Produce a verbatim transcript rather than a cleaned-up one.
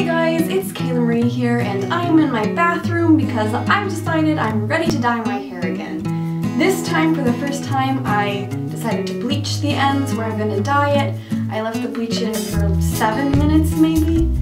Hey guys, it's Kayla Marie here, and I'm in my bathroom because I've decided I'm ready to dye my hair again. This time, for the first time, I decided to bleach the ends where I'm going to dye it. I left the bleach in for seven minutes maybe,